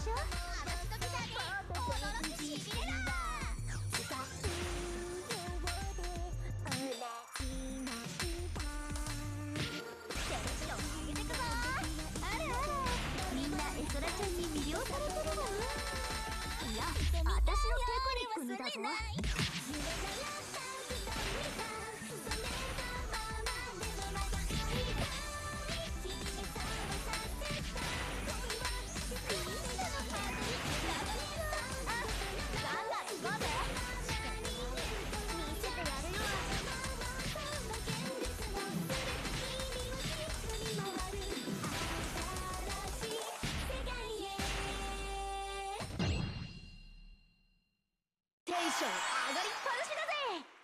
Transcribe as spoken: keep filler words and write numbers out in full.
ょ。私のギターに驚きしびれろ。みんなエソラちゃんに魅了されてるわ。いや、私のテクニックにだぞ。テンション上がりっぱなしだぜ。